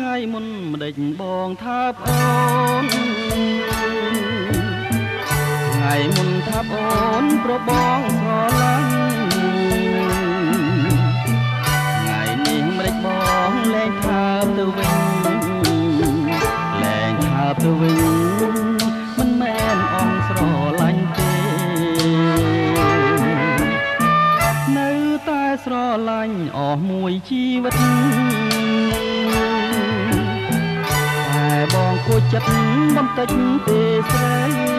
ថ្ងៃមុនម្ដេចបងថាប្អូនថ្ងៃមុនថាប្អូនប្របងស្រឡាញ់ថ្ងៃនេះម្ដេចបងលែងថាទៅវិញលែងថាទៅវិញមិនមែនអងស្រឡាញ់ទេនៅតែស្រឡាញ់អស់មួយជីវិតតែបងគួចចិត្តបន្តិចទេស្រី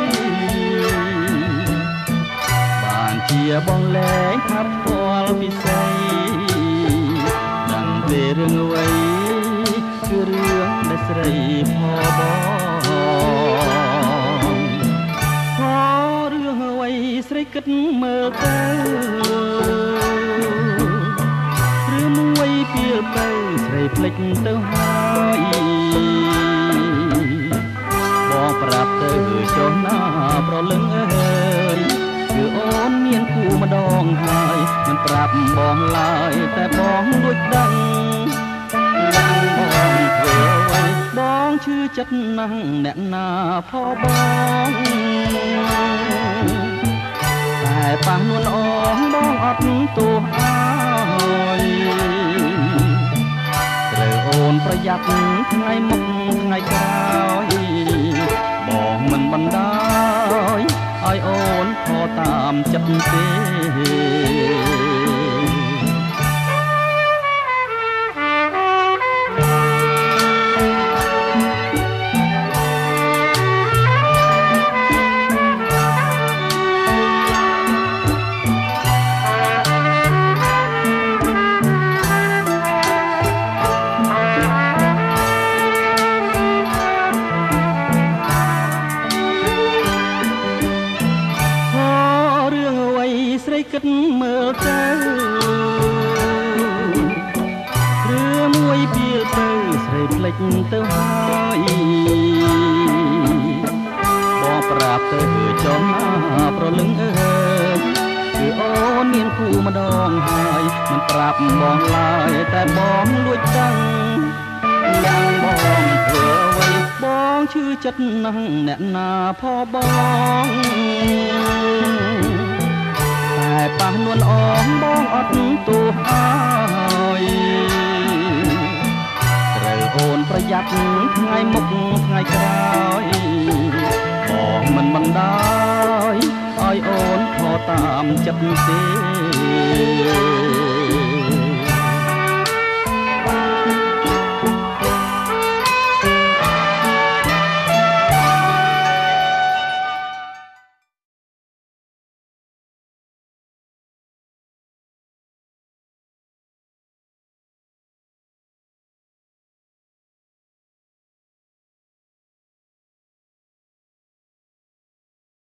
បានជាបងលែងថាផ្ទាល់ពិសីដឹងទេរឿងអ្វីគឺរឿងដែលស្រីផបងផរឿងអ្វីស្រីគិតមើលទៅឬមួយពីលទៅស្រីភ្លេចទៅហើយបងប្រាប់ទៅចុះណាប្រលឹងអើយគឺអូនមានគូម្ដងហើយមិនប្រាប់បងឡើយតែបងលួចដឹងបងធ្វើអ្វីបងឈឺចិត្តណាស់អ្នកណាផបងតែប៉ះនួនអងបងអត់ទោះអើយត្រូវអូនប្រយ័ត្នថ្ងៃមុខថ្ងៃក្រោយបងមិនបណ្ដោយឲ្យអូនខកតាមចិត្តទេស្រីគិតមើលទៅឬមួយពីលទៅស្រីភ្លេចទៅហើយបងប្រាប់ទៅចុះណាប្រលឹងអើយគឺអូនមានគូម្ដងហើយមិនប្រាប់បងឡើយតែបងលួចដឹងយ៉ាងបងធ្វើអ្វីបងឈឺចិត្តណាស់អ្នកណាផបងតែប៉ះនួនអងបងអត់ទោះអើយត្រូវអូនប្រយ័ត្នថ្ងៃមុខថ្ងៃក្រោយបងមិនបណ្ដោយឲ្យអូនខកតាមចិត្តទេ